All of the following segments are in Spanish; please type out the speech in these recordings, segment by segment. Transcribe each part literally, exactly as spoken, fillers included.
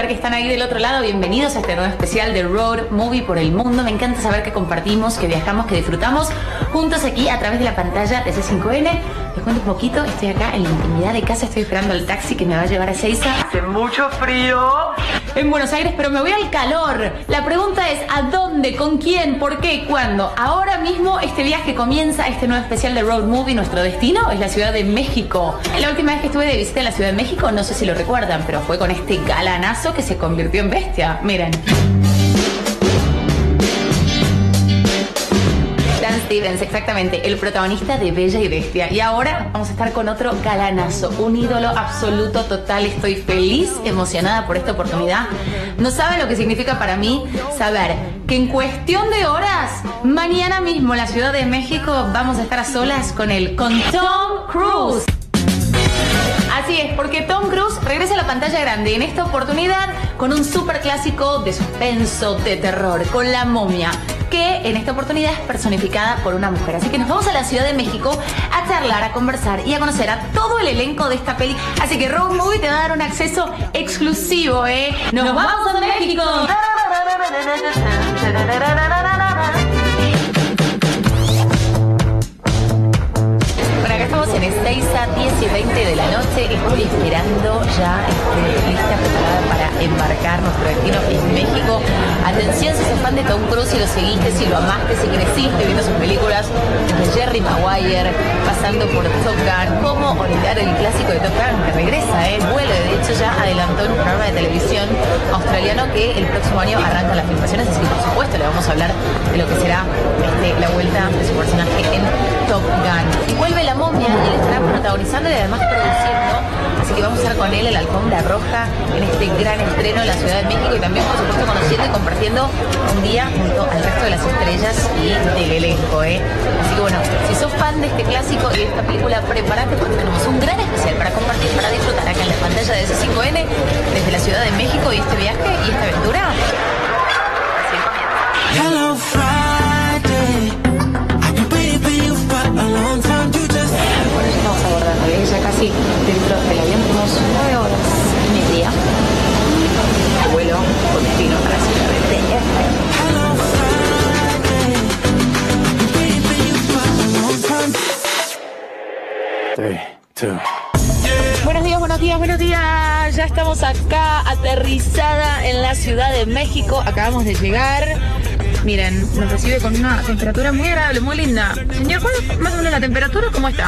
saber que están ahí del otro lado. Bienvenidos a este nuevo especial de Road Movie por el mundo. Me encanta saber que compartimos, que viajamos, que disfrutamos juntos aquí a través de la pantalla de C cinco N. Les cuento un poquito, estoy acá en la intimidad de casa, estoy esperando el taxi que me va a llevar a Ezeiza. Hace mucho frío en Buenos Aires, pero me voy al calor. La pregunta es, ¿a dónde? ¿Con quién? ¿Por qué? ¿Cuándo? Ahora mismo este viaje comienza, este nuevo especial de Road Movie. Nuestro destino es la Ciudad de México. La última vez que estuve de visita en la Ciudad de México, no sé si lo recuerdan, pero fue con este galanazo que se convirtió en bestia. Miren. Dan Stevens, exactamente, el protagonista de Bella y Bestia. Y ahora vamos a estar con otro galanazo, un ídolo absoluto, total. Estoy feliz, emocionada por esta oportunidad. No saben lo que significa para mí saber que en cuestión de horas, mañana mismo en la Ciudad de México vamos a estar a solas con él, con Tom Cruise. Así es, porque Tom Cruise regresa a la pantalla grande en esta oportunidad con un super clásico de suspenso, de terror, con La Momia, que en esta oportunidad es personificada por una mujer. Así que nos vamos a la Ciudad de México a charlar, a conversar y a conocer a todo el elenco de esta peli. Así que Road Movie te va a dar un acceso exclusivo, ¿eh? ¡Nos, ¡Nos vamos, vamos a México! Bueno, acá estamos en Ezeiza, diez y veinte de la noche. Estoy esperando ya, estoy lista, preparada para embarcar. Nuestro destino es México. Atención, si sos fan de Tom Cruise, si lo seguiste, si lo amaste, si creciste viendo sus películas, desde Jerry Maguire, pasando por Top Gun. ¿Cómo olvidar el clásico de Top Gun? Que regresa, ¿eh? Vuelo. De hecho, ya adelantó en un programa de televisión australiano que el próximo año arrancan las filmaciones. Así que, por supuesto, le vamos a hablar de lo que será este, la vuelta de su personaje en Top Gun. Y vuelve La Momia, y él estará protagonizando y además produciendo. Así que vamos a estar con él en la alfombra roja en este gran estreno en la Ciudad de México y también, por supuesto, conociendo y compartiendo un día junto al resto de las estrellas y del elenco, ¿eh? Así que bueno, si sos fan de este clásico y de esta película, prepárate porque tenemos un gran especial para compartir, para disfrutar acá en la pantalla de C cinco N desde la Ciudad de México y este viaje y esta aventura. Así comienza. Hello, Friday. I've been waiting for you for a long time. You just... Bueno, ya estamos abordando, ¿eh? Ya casi dentro del avión tenemos nueve horas y media. Vuelo con destino a la ciudad de D F. Three, two. Buenos días, buenos días, buenos días. Ya estamos acá, aterrizada en la Ciudad de México. Acabamos de llegar. Miren, nos recibe con una temperatura muy agradable, muy linda. Señor, ¿cuál es más o menos la temperatura? ¿Cómo está?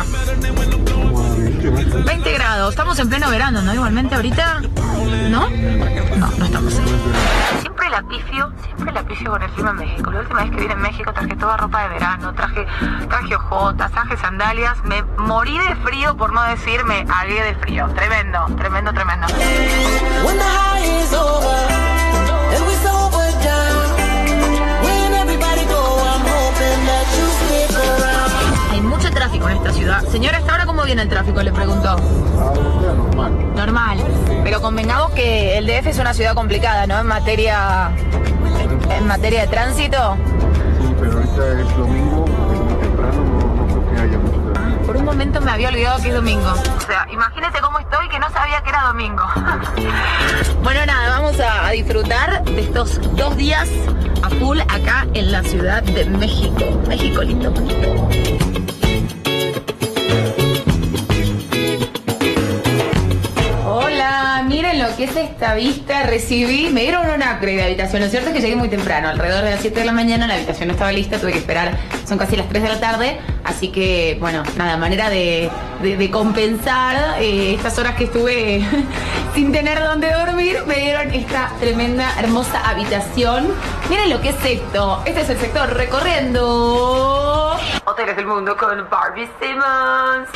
veinte grados. Estamos en pleno verano, ¿no? Igualmente ahorita, ¿no? No, no estamos. Siempre la pifio, siempre la pifio con el clima en México. La última vez que vine en México traje toda ropa de verano, traje, traje ojotas, traje sandalias. Me morí de frío, por no decir me agué de frío. Tremendo, tremendo, tremendo. Hay mucho tráfico en esta ciudad. Señora, ¿hasta ahora cómo viene el tráfico? Le preguntó. Normal. Normal. Pero convengamos que el D F es una ciudad complicada, ¿no? En materia, en materia de tránsito. Sí, pero ahorita es domingo, es muy temprano, no, no creo que haya mucho tráfico. Por un momento me había olvidado que es domingo. O sea, imagínese cómo estoy que no sabía que era domingo. Bueno, nada, vamos a, a disfrutar de estos dos días a full acá en la Ciudad de México. México lindo, bonito. Hola, miren lo que es esta vista. Recibí, me dieron un upgrade de habitación. Lo cierto es que llegué muy temprano, alrededor de las siete de la mañana. La habitación no estaba lista, tuve que esperar. Son casi las tres de la tarde. Así que, bueno, nada, manera de, de, de compensar eh, estas horas que estuve sin tener dónde dormir. Me dieron esta tremenda, hermosa habitación. Miren lo que es esto. Este es el sector recorriendo Hoteles del Mundo con Barbie Simmons.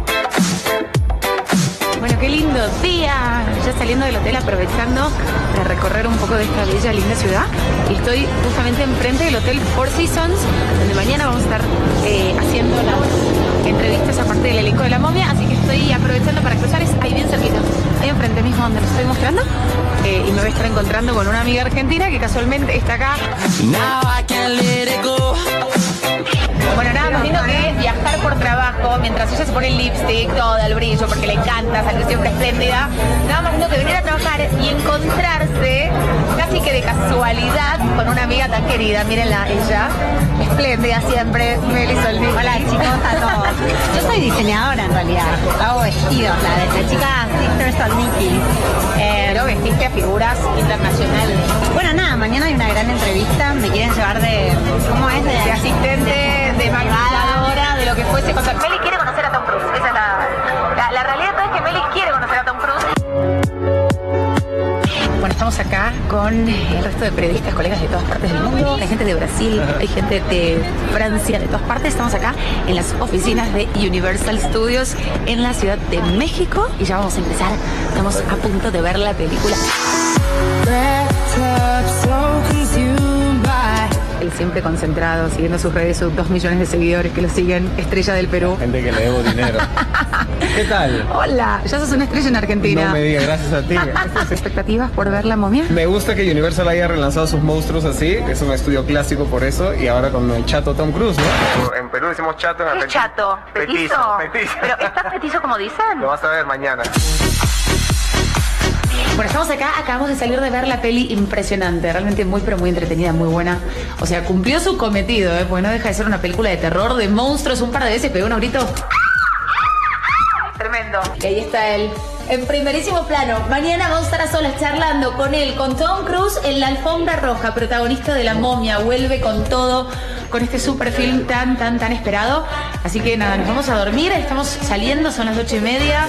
Bueno, qué lindo día. Ya saliendo del hotel, aprovechando para recorrer un poco de esta bella, linda ciudad. Y estoy justamente enfrente del Hotel Four Seasons, donde mañana vamos a estar eh, haciendo las entrevistas aparte del elenco de La Momia. Así que estoy aprovechando para cruzar. Es ahí bien cerquita, ahí enfrente mismo donde lo estoy mostrando. Eh, y me voy a estar encontrando con una amiga argentina que casualmente está acá. Bueno, Bueno, nada más lindo que viajar por trabajo, mientras ella se pone el lipstick, todo el brillo, porque le encanta, salir siempre espléndida. Nada más lindo que venir a trabajar y encontrarse, casi que de casualidad, con una amiga tan querida. Mírenla, ella, espléndida siempre, Meli Solnit. Hola chicos, a todos. Yo soy diseñadora en realidad, hago vestidos, la de la chica Sister Solniki. Eh, Pero vestiste a figuras internacionales. Bueno, nada, mañana hay una gran entrevista, me quieren llevar de, ¿cómo es? De, De asistente, de maquilladora, de lo que fuese. Con Meli quiere conocer a Tom Cruise. Esa es la, la, la realidad es que Meli quiere conocer a Tom Cruise. Bueno, estamos acá con el resto de periodistas, colegas de todas partes del mundo. Hay gente de Brasil, hay gente de Francia, de todas partes. Estamos acá en las oficinas de Universal Studios en la Ciudad de México. Y ya vamos a empezar. Estamos a punto de ver la película. Él siempre concentrado, siguiendo sus redes, sus dos millones de seguidores que lo siguen, estrella del Perú. Gente que le debo dinero. ¿Qué tal? Hola, ya sos una estrella en Argentina. No me digas, gracias a ti. ¿Estas expectativas por ver La Momia? Me gusta que Universal haya relanzado sus monstruos así, que es un estudio clásico por eso, y ahora con el chato Tom Cruise, ¿no? En Perú decimos chato, en ¿Qué Argentina. chato? ¿Petizo? Petizo, petizo. ¿Pero estás petizo como dicen? Lo vas a ver mañana. Bueno, estamos acá, acabamos de salir de ver la peli impresionante, realmente muy pero muy entretenida, muy buena. O sea, cumplió su cometido, ¿eh? Porque no deja de ser una película de terror, de monstruos, un par de veces pegó unos gritos. Tremendo. Y ahí está él, en primerísimo plano. Mañana vamos a estar a solas charlando con él, con Tom Cruise en la alfombra roja, protagonista de La Momia, vuelve con todo, con este super film tan, tan, tan esperado. Así que nada, nos vamos a dormir, estamos saliendo, son las ocho y media.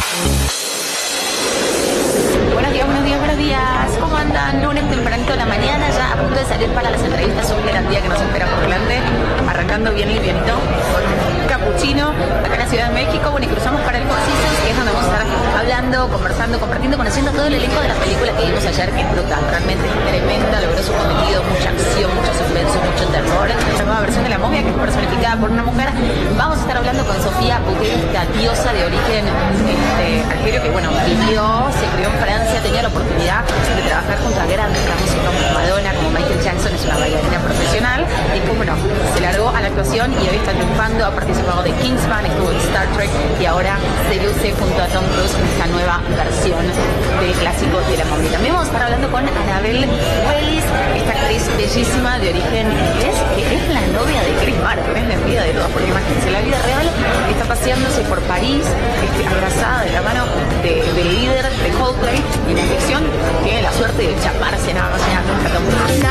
Buenos días, buenos días, buenos días. ¿Cómo andan? Lunes tempranito de la mañana, ya a punto de salir para las entrevistas. Un gran día que nos espera por delante. Arrancando bien livianito con un capuchino acá en la Ciudad de México. Bueno, y cruzamos para el Four Seasons, que es donde vamos a estar hablando, conversando, compartiendo, conociendo todo el elenco de la película que vimos ayer, que es brutal. Realmente es tremenda, logró su cometido, mucha acción, mucho suspenso, mucho terror. La nueva versión de La Momia, que es personificada por una mujer. Vamos a estar hablando con Sofía Boutelle, esta diosa de origen este, algerio, que bueno, vivió, se crió en Francia, tenía la oportunidad de trabajar junto a grandes músicos como Madonna, como Michael Jackson, es una bailarina profesional, y como no, se largó a la actuación y hoy está triunfando, ha participado de Kingsman, estuvo en Star Trek y ahora se luce junto a Tom Cruise en esta nueva versión del clásico de La Momia. También vamos a estar hablando con Annabelle Wallis, esta actriz bellísima de origen inglés, que es la novia de Chris Martin, es la envidia de todos, porque imagínense, la vida real está paseándose por París, este, abrazada de la mano de, del líder de Coldplay, y en la ficción tiene la suerte de chaparse nada más y nada menos que Tom Cruise.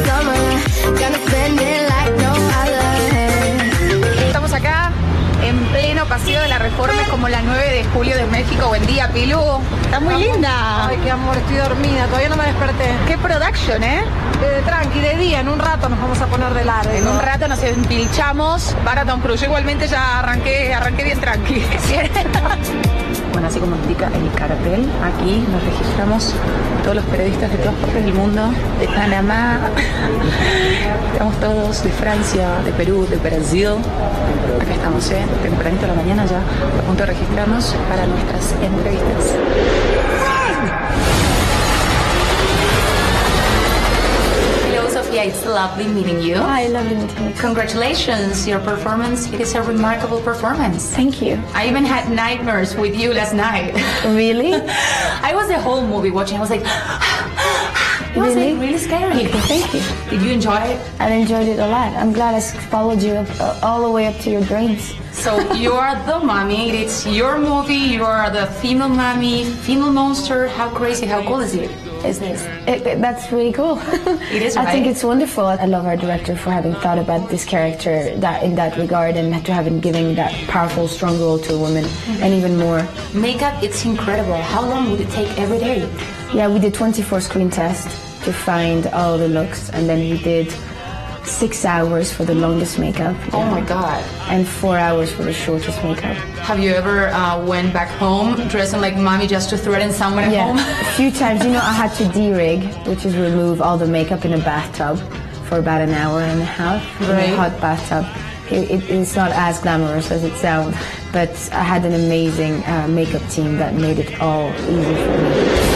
Estamos acá en pleno paseo de la Reforma, es como la nueve de julio de México. Buen día, Pilu. Está muy linda. Ay, qué amor, estoy dormida, todavía no me desperté. Qué production, ¿eh? Eh, tranqui, de día, en un rato nos vamos a poner de largo. En un rato nos empilchamos para Tom Cruise. Yo igualmente ya arranqué, arranqué bien tranqui. Bueno, así como indica el cartel, aquí nos registramos todos los periodistas de todas partes del mundo, de Panamá, estamos todos de Francia, de Perú, de Brasil. Acá estamos, ¿eh? Tempranito a la mañana ya, a punto de registrarnos para nuestras entrevistas. Sofia, it's lovely meeting you. I love you too. Congratulations, your performance. It is a remarkable performance. Thank you. I even had nightmares with you last night. Really? I was the whole movie watching. I was like, it was Really? like really scary. Thank you. Did you enjoy it? I enjoyed it a lot. I'm glad I followed you up, uh, all the way up to your dreams. So you are the mommy. It's your movie. You are the female mommy, female monster. How crazy, how cool is it? Is this? It, it, that's really cool. It is, I right? think it's wonderful. I love our director for having thought about this character that in that regard and to having given that powerful, strong role to a woman, mm-hmm. and even more. Makeup, it's incredible. How long would it take every day? Yeah, we did twenty-four screen tests to find all the looks, and then we did six hours for the longest makeup. Oh my God. And four hours for the shortest makeup. Have you ever uh, went back home dressing like mommy just to threaten someone at yeah, home? a few times. You know, I had to de-rig, which is remove all the makeup in a bathtub for about an hour and a half Right. in a hot bathtub. It, it, it's not as glamorous as it sounds, but I had an amazing uh, makeup team that made it all easy for me.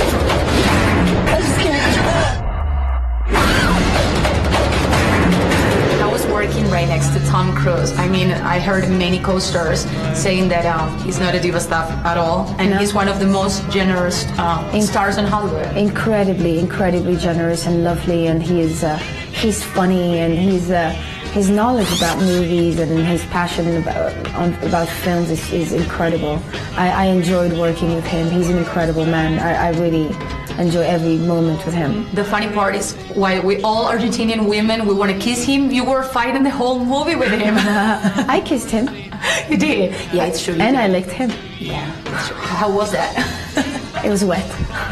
Working right next to Tom Cruise. I mean, I heard many co-stars saying that um, he's not a diva stuff at all, and No. he's one of the most generous uh, In- stars in Hollywood. Incredibly, incredibly generous and lovely, and he is uh, he's funny, and he's uh, his knowledge about movies and his passion about on, about films is, is incredible. I, I enjoyed working with him. He's an incredible man. I, I really enjoy every moment with him. The funny part is, while we all Argentinian women, we want to kiss him, you were fighting the whole movie with him. I kissed him, You did? Yeah, it's true. you and did. I licked him. Yeah. it's true. How was that? It was wet.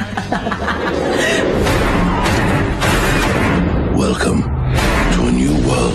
Welcome to a new world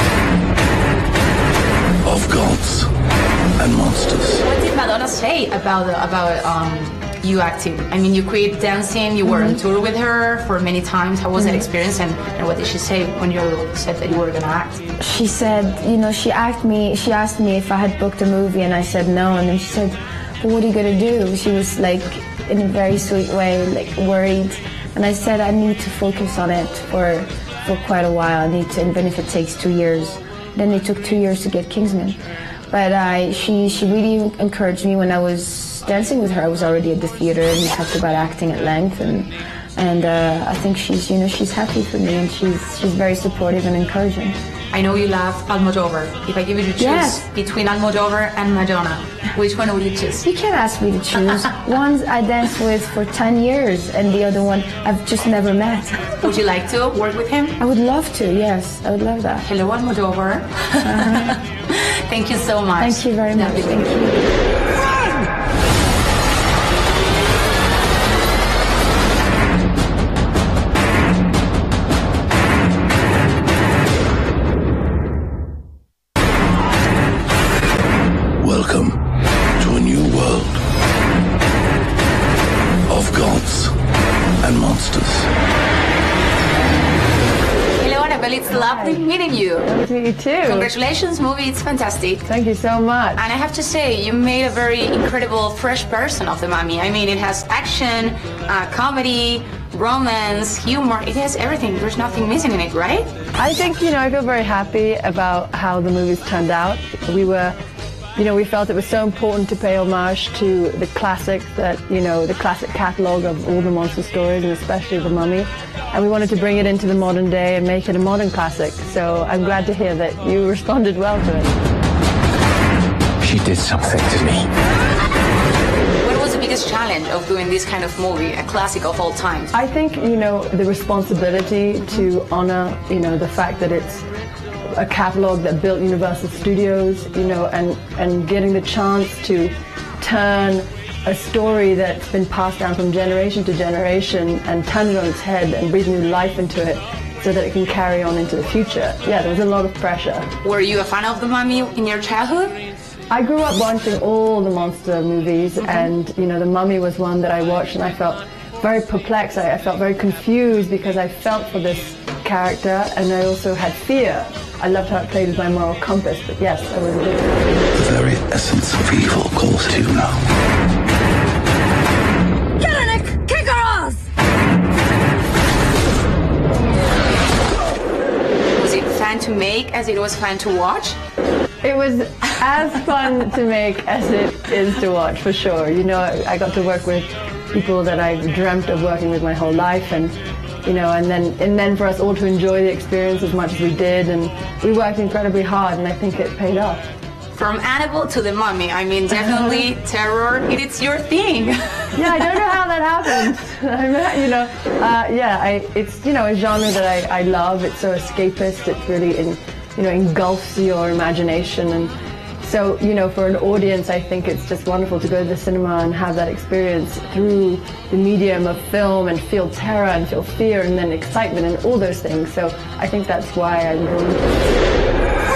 of gods and monsters. What did Madonna say about about um, you acting? I mean, you quit dancing. You were on tour with her for many times. How was that experience? And, and what did she say when you said that you were gonna act? She said, you know, she asked me, she asked me if I had booked a movie, and I said no, and then she said, well, what are you gonna do? She was like, in a very sweet way, like worried, and I said I need to focus on it for for quite a while. I need to, even if it takes two years. Then it took two years to get Kingsman, but I, she she really encouraged me when I was dancing with her. I was already at the theater, and we talked about acting at length, and and uh, I think she's, you know, she's happy for me, and she's she's very supportive and encouraging. I know you love Almodovar. If I give you to choose Yes. between Almodovar and Madonna, which one would you choose? You can't ask me to choose. One I danced with for ten years, and the other one I've just never met. Would you like to work with him? I would love to, yes, I would love that. Hello, Almodovar. Thank you so much. Thank you very much. Lovely. Thank you. Welcome to a new world of gods and monsters. Hello, Annabelle. It's lovely meeting you. Me too. Congratulations, movie. It's fantastic. Thank you so much. And I have to say, you made a very incredible, fresh person of the Mummy. I mean, it has action, uh, comedy, romance, humor. It has everything. There's nothing missing in it, right? I think, you know, I feel very happy about how the movies turned out. We were, you know, we felt it was so important to pay homage to the classics that, you know, the classic catalogue of all the monster stories, and especially The Mummy. And we wanted to bring it into the modern day and make it a modern classic. So I'm glad to hear that you responded well to it. She did something to me. What was the biggest challenge of doing this kind of movie, a classic of all time? I think, you know, the responsibility to honor, you know, the fact that it's a catalog that built Universal Studios, you know, and, and getting the chance to turn a story that's been passed down from generation to generation and turn it on its head and breathe new life into it so that it can carry on into the future. Yeah, there was a lot of pressure. Were you a fan of The Mummy in your childhood? I grew up watching all the monster movies, mm-hmm. and, you know, The Mummy was one that I watched, and I felt very perplexed. I, I felt very confused because I felt for this character, and I also had fear. I loved how it played with my moral compass, but yes, I was a bit... The very essence of evil calls to you now. Get her, Nick! Kick her ass! Was it fun to make as it was fun to watch? It was as fun to make as it is to watch, for sure. You know, I got to work with people that I've dreamt of working with my whole life, and you know, and then and then for us all to enjoy the experience as much as we did, and we worked incredibly hard, and I think it paid off. From Annabelle to The Mummy, I mean, definitely terror, it's your thing. Yeah, I don't know how that happened. I mean, you know, uh, yeah, I, it's, you know, a genre that I, I love. It's so escapist. It really, in, you know, engulfs your imagination. And so, you know, for an audience, I think it's just wonderful to go to the cinema and have that experience through the medium of film and feel terror and feel fear and then excitement and all those things. So I think that's why I'm drawn to it.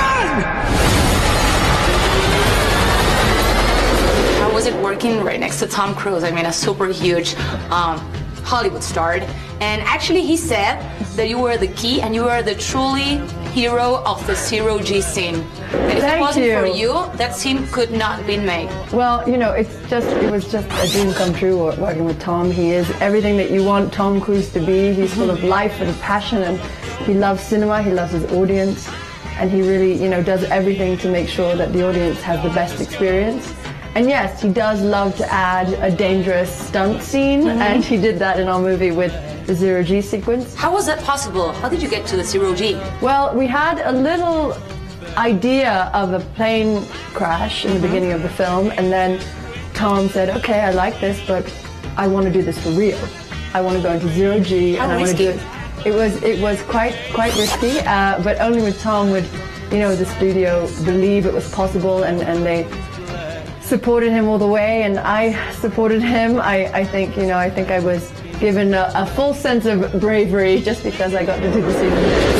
How was it working right next to Tom Cruise? I mean, a super huge um, Hollywood star. And actually he said that you were the key and you were the truly hero of the Zero G scene. And if Thank it wasn't you. for you, that scene could not be made. Well, you know, it's just, it was just a dream come true working with Tom. He is everything that you want Tom Cruise to be. He's full of life and passion, and he loves cinema, he loves his audience. and he really, you know, does everything to make sure that the audience has the best experience. And yes, he does love to add a dangerous stunt scene, mm-hmm. and he did that in our movie with the Zero G sequence. How was that possible? How did you get to the Zero G? Well, we had a little idea of a plane crash in mm-hmm. the beginning of the film, and then Tom said, okay, I like this, but I want to do this for real. I want to go into Zero G, How and I want to do it. It was it was quite quite risky, uh, but only with Tom would, you know, the studio believe it was possible, and, and they supported him all the way, and I supported him. I, I think, you know, I think I was given a, a full sense of bravery just because I got to do the scene.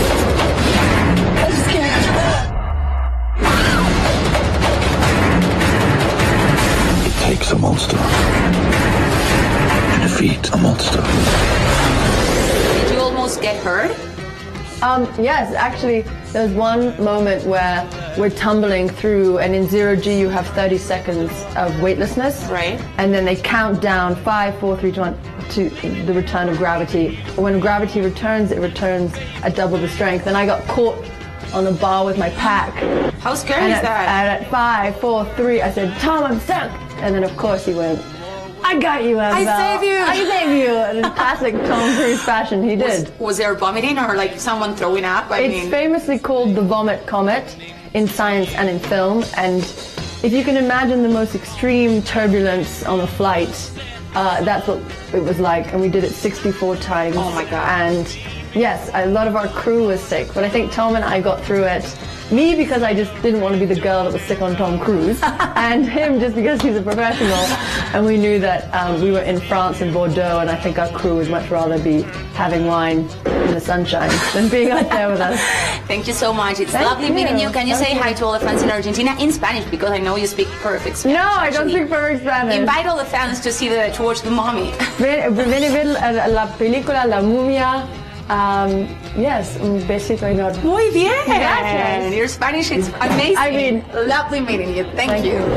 I just can't. It takes a monster to defeat a monster. Did you almost get hurt? Um, yes, actually, there was one moment where we're tumbling through, and in Zero G you have thirty seconds of weightlessness. Right. And then they count down five, four, three, two, one to the return of gravity. But when gravity returns, it returns at double the strength. And I got caught on a bar with my pack. How scary and is at, that? And at five, four, three, I said, Tom, I'm stuck. And then of course he went, I got you, Annabelle. I save you. I save you. In classic Tom Cruise fashion, he did. Was, was there vomiting or like someone throwing up? I It's mean... famously called the vomit comet in science and in film. And if you can imagine the most extreme turbulence on a flight, uh, that's what it was like. And we did it sixty-four times. Oh my God. And yes, a lot of our crew was sick, but I think Tom and I got through it. Me, because I just didn't want to be the girl that was sick on Tom Cruise, and him just because he's a professional. And we knew that um, we were in France, in Bordeaux, and I think our crew would much rather be having wine in the sunshine than being out there with us. Thank you so much. It's Thank lovely you. meeting you. Can you Thank say you. hi to all the fans in Argentina in Spanish? Because I know you speak perfect Spanish. No, I don't actually. speak perfect Spanish. Invite all the fans to see the to watch the Mommy. Ven, ven a ver la, la película La Mumia. Um, yes, un besito enorme. Muy bien. Gracias. Your Spanish is amazing. I mean, lovely meeting you. Thank, Thank you. you.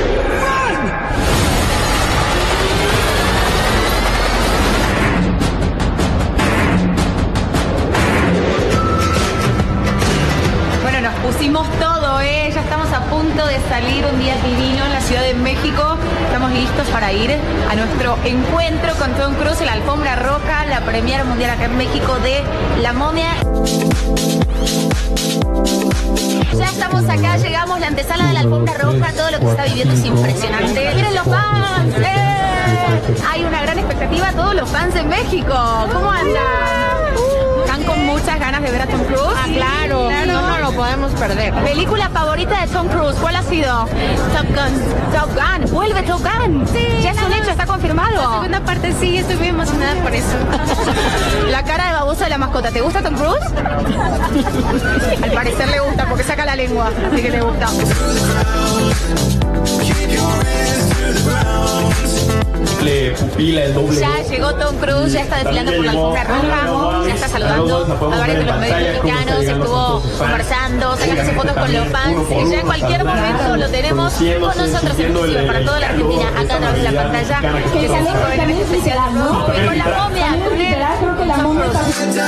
Bueno, nos pusimos todo, ¿eh? Ya estamos a punto de salir un día divino en la Ciudad de México. Estamos listos para ir a nuestro encuentro con Tom Cruise en la Alfombra Roja, la premiere mundial acá en México de La Momia. Ya estamos acá, llegamos, la antesala de la Alfombra Roja, todo lo que se está viviendo es impresionante. ¡Miren los fans! ¡Eh! Hay una gran expectativa, todos los fans de México. ¿Cómo andan? ¿Están con muchas ganas de ver a Tom Cruise? Ah, claro, claro. No nos lo podemos perder. ¿Película favorita de Tom Cruise? ¿Cuál ha sido? Top Gun. Top Gun. Vuelve Top Gun. Sí. Ya es un hecho, está confirmado. La segunda parte sí, estoy muy emocionada por eso. La cara de babosa de la mascota. ¿Te gusta Tom Cruise? Al parecer le gusta porque saca la lengua, así que le gusta. Pupila, el doble. Ya llegó Tom Cruise, ya está desfilando por la Alfombra Roja, ya está saludando a varios de los medios mexicanos, estuvo conversando, sacándose fotos con los fans. Y ya en cualquier momento lo tenemos con nosotros exclusivos para toda la Argentina, acá a través de la pantalla. Que es así con el especial, ¿no? Con La Momia, con él, Tom Cruise.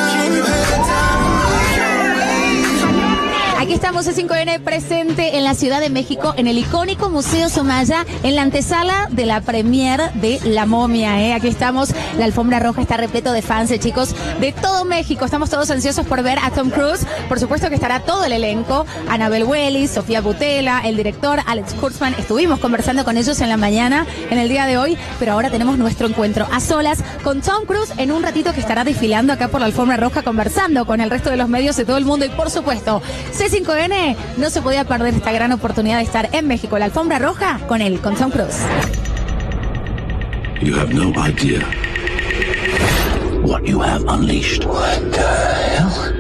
Aquí estamos en cinco ene presente en la Ciudad de México, en el icónico Museo Somaya, en la antesala de la premiere de La Momia. ¿eh? Aquí estamos, la Alfombra Roja está repleto de fans, de chicos de todo México. Estamos todos ansiosos por ver a Tom Cruise. Por supuesto que estará todo el elenco, Annabelle Wallis, Sofía Boutella, el director Alex Kurtzman. Estuvimos conversando con ellos en la mañana, en el día de hoy, pero ahora tenemos nuestro encuentro a solas con Tom Cruise en un ratito que estará desfilando acá por la Alfombra Roja, conversando con el resto de los medios de todo el mundo. Y por supuesto, C cinco ene no se podía perder esta gran oportunidad de estar en México, la Alfombra Roja, con él, con Tom Cruise. You have no idea what you have unleashed. What the hell?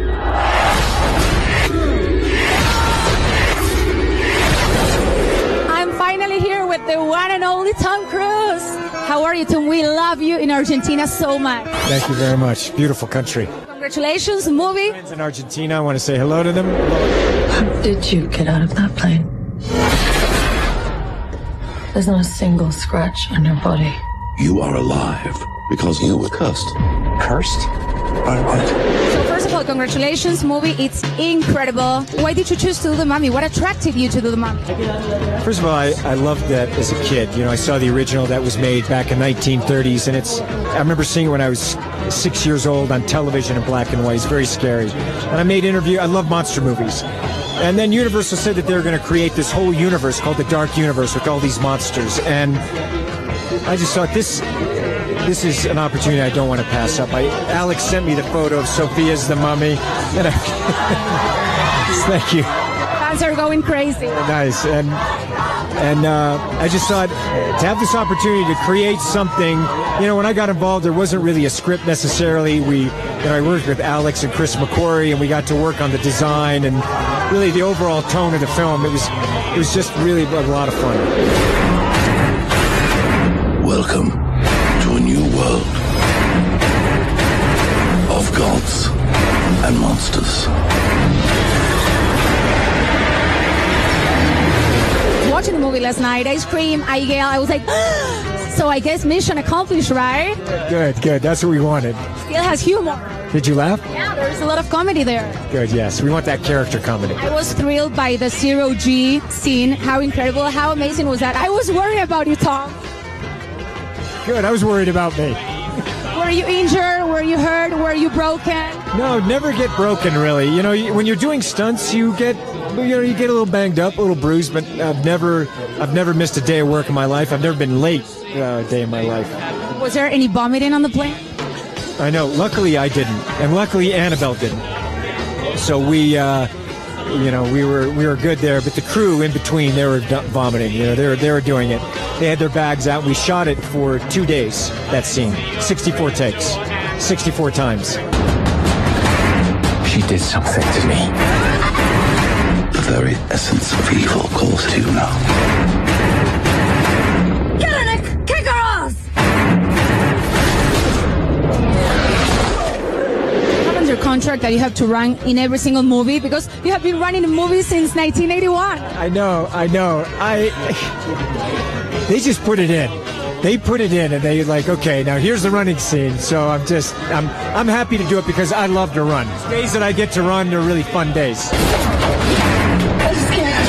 I'm finally here with the one and only Tom Cruise. How are you, Tom? We love you in Argentina so much. Thank you very much. Beautiful country. Congratulations, movie. Friends in Argentina, I want to say hello to them. Hello. How did you get out of that plane? There's not a single scratch on your body. You are alive because you were cursed. Cursed? Right, right. So first of all, congratulations, movie. It's incredible. Why did you choose to do The Mummy? What attracted you to do The Mummy? First of all, I, I loved that as a kid. You know, I saw the original that was made back in nineteen thirties, and it's, I remember seeing it when I was six years old on television in black and white. It's very scary. And I made interview, I love monster movies. And then Universal said that they were going to create this whole universe called the Dark Universe with all these monsters. And I just thought this this is an opportunity I don't want to pass up. I, Alex sent me the photo of Sophia's The Mummy. And I, thank you. Fans are going crazy. Nice. And and uh, I just thought to have this opportunity to create something, you know, when I got involved, there wasn't really a script necessarily. We, you know, I worked with Alex and Chris McQuarrie, and we got to work on the design and really the overall tone of the film. It was, it was just really a lot of fun. Welcome to a new world of gods and monsters. Watching the movie last night, I screamed, I yelled, I was like, so I guess mission accomplished, right? Good, good. That's what we wanted. Still has humor. Did you laugh? Yeah, there's a lot of comedy there. Good, yes. We want that character comedy. I was thrilled by the Zero G scene. How incredible, how amazing was that? I was worried about you, Tom. Good, I was worried about me. Were you injured? Were you hurt? Were you broken? No, never get broken, really. You know, when you're doing stunts, you get, you know, you get a little banged up, a little bruised, but I've never, I've never missed a day of work in my life. I've never been late uh, a day in my life. Was there any vomiting on the plane? I know. Luckily, I didn't, and luckily, Annabelle didn't. So we, uh, you know, we were we were good there. But the crew in between, they were vomiting. You know, they were they were doing it. They had their bags out. We shot it for two days. That scene, sixty-four takes, sixty-four times. She did something to me. The very essence of evil calls to you now. Kelenek, kick her ass! Your contract that you have to run in every single movie, because you have been running a movie since nineteen eighty-one. I know, I know. I they just put it in. They put it in, and they like, okay, now here's the running scene. So I'm just, I'm, I'm happy to do it because I love to run. Days that I get to run, they're really fun days. I just can't.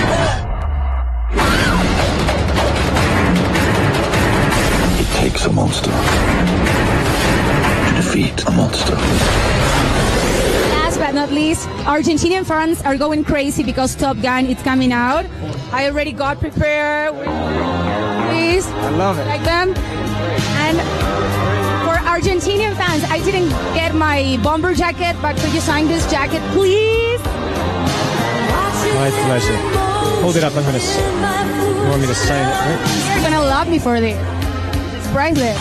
It takes a monster to defeat a monster. Last but not least, Argentinian fans are going crazy because Top Gun is coming out. I already got prepared with these. I love it. Like them. And for Argentinian fans, I didn't get my bomber jacket, but could you sign this jacket, please? My pleasure. Hold it up. I'm gonna. You want me to sign it? Right? You're gonna love me for this. It's priceless.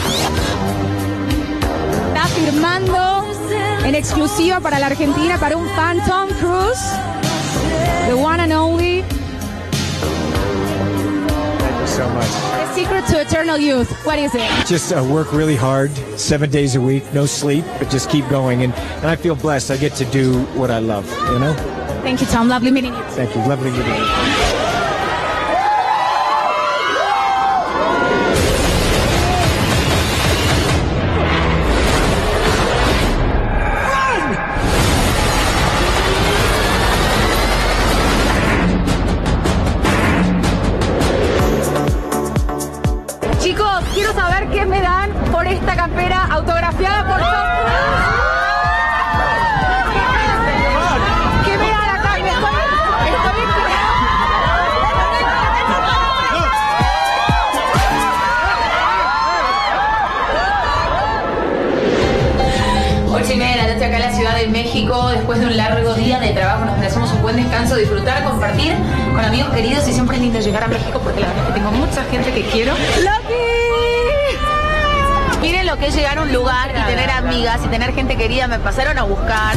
Está firmando en exclusiva para la Argentina, para un fan, Tom Cruise, the one and only. Thank you so much. The secret to eternal youth. What is it? Just uh, work really hard, seven days a week, no sleep, but just keep going. And, and I feel blessed. I get to do what I love, you know? Thank you, Tom. Lovely meeting you. Thank you. Lovely meeting you. Chicos, quiero saber qué me dan por esta campera autografiada por Tom Cruise. ¿Qué me dan acá? Estoy, estoy Ocho y media de la noche acá en la Ciudad de México, después de un largo día de trabajo, nos merecemos un buen descanso, disfrutar, compartir con amigos queridos, y siempre es lindo llegar a México porque la verdad es que tengo mucha gente que quiero. ¡Loki! Miren lo que es llegar a un lugar y tener amigas y tener gente querida, me pasaron a buscar.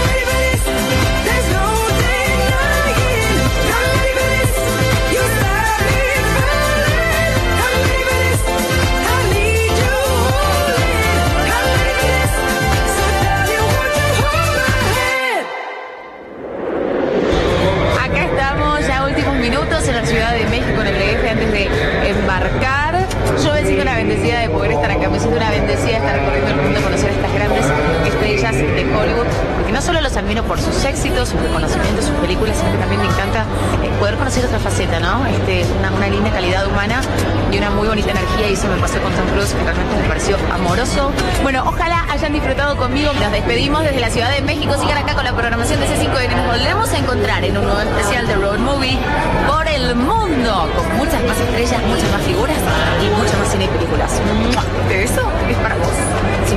Acá estamos ya últimos minutos en la Ciudad de México, en el D F, antes de embarcar. Yo me siento una bendecida de poder estar acá, me siento una bendecida de estar recorriendo el mundo, conocer a estas grandes estrellas de y eso me pasó con Tom Cruise, que realmente me pareció amoroso. Bueno, ojalá hayan disfrutado conmigo. Nos despedimos desde la Ciudad de México. Sigan acá con la programación de C cinco y nos volvemos a encontrar en un nuevo especial de Road Movie por el mundo, con muchas más estrellas, muchas más figuras y muchas más cine y películas. Este beso es para vos.